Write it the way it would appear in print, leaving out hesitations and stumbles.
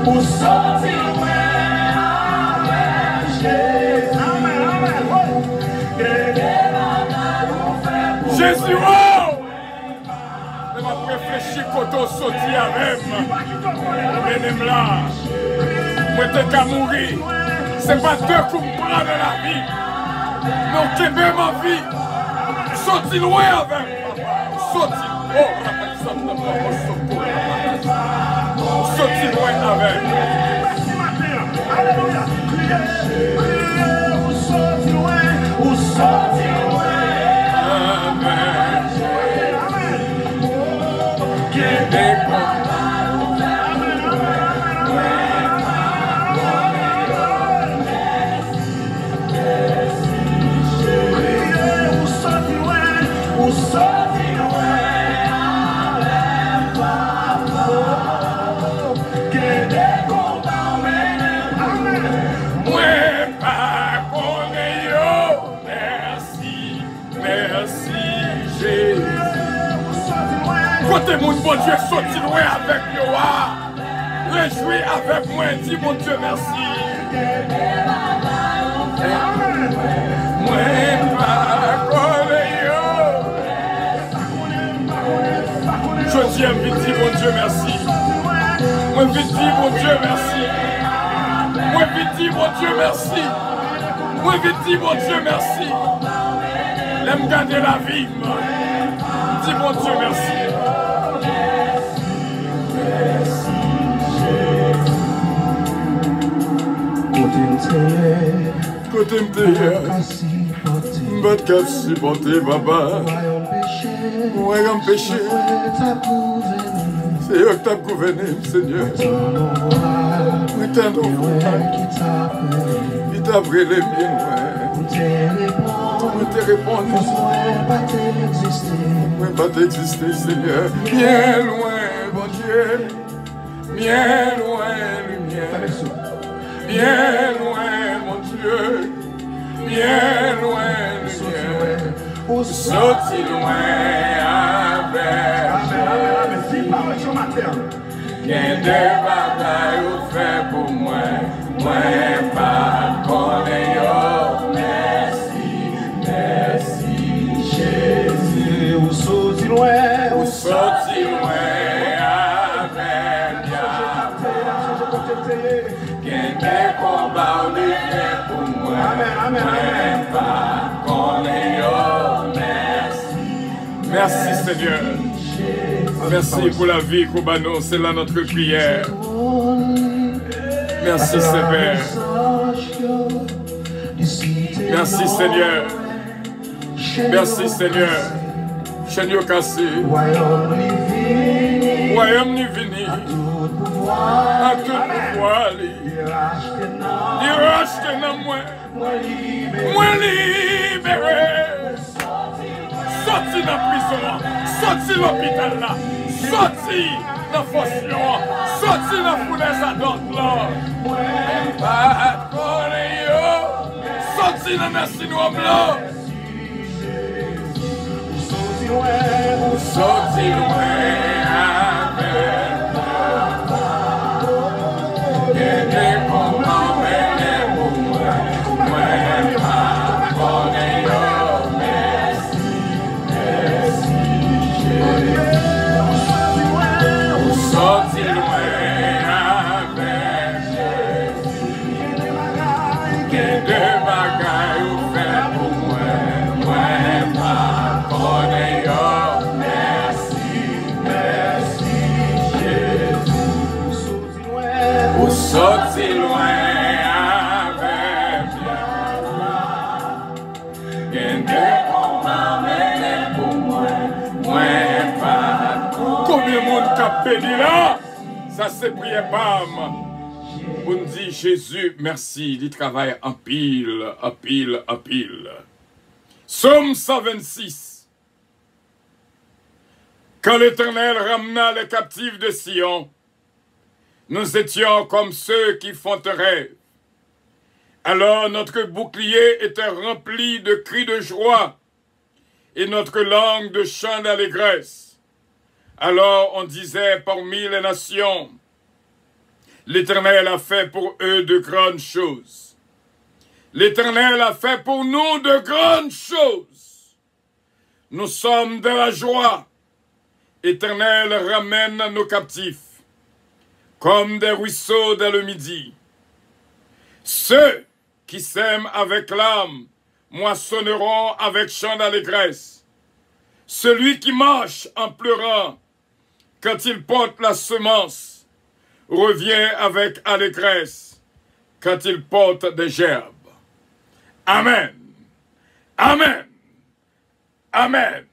Ou sorti loin avec Jésus. Jésus, oh! Je vais réfléchir quand on sortit avec moi. Là. Moi, t'es qu'à mourir. C'est pas deux coups de bras de la vie. Mais on t'aime ma vie. Sorti loin avec. Sorti. Oh, sorti loin avec. Alléluia. Ou sorti loin. Ou sorti loin. Côté mon bon Dieu sorti loin avec moi. Réjouis avec moi, dis mon Dieu merci. Moi pas connais. Je dis vite dis mon Dieu merci. Moi vite dis mon Dieu merci. Moi vite dis mon Dieu merci. Moi vite dis mon Dieu merci. L'aime garder la vie. Dis mon Dieu merci. Côté m'teye, m'bat qu'à supporter papa. Moi un péché, c'est eux qui t'a gouverné, Seigneur. Oui t'as nos il t'a brûlé bien loin. Moi te répondre, moi pas t'exister, Seigneur. Bien loin, bon Dieu, bien loin, lumière. Bien loin, mon Dieu, bien loin, lumière, sorti loin avec. Qu'un de bataille ou fait pour moi, moi pas connaître. Merci, merci, Jésus. Ou sorti loin, ou sorti loin avec. Quelqu'un combat ou fait pour moi. Amen. Merci Seigneur. Merci pour la vie qu'on va nous. C'est là notre prière. Merci Seigneur. Merci Seigneur. Merci Seigneur. Seigneur cassé. Royaume ni vini. À tout pouvoir. Il rachète dans moi. Moi libéré. Sorti dans la prison. Sorti l'hôpital là. Sorti dans la fonction. Sorti dans la fournaise à d'autres. Pas connaître. Sorti dans la syndrome là. Sorti loin avec. Sorti loin avec pour moi, combien de monde qui a béni là? Ça c'est prière Pam. On dit Jésus, merci, il travaille en pile, en pile, en pile. Psaume 126. Quand l'Éternel ramena les captifs de Sion, nous étions comme ceux qui font un rêve. Alors notre bouclier était rempli de cris de joie et notre langue de chants d'allégresse. Alors on disait parmi les nations, L'Éternel a fait pour eux de grandes choses. L'Éternel a fait pour nous de grandes choses. Nous sommes de la joie. L'Éternel ramène nos captifs comme des ruisseaux dès le midi. Ceux qui sèment avec l'âme moissonneront avec chant d'allégresse. Celui qui marche en pleurant quand il porte la semence revient avec allégresse quand il porte des gerbes. Amen. Amen. Amen.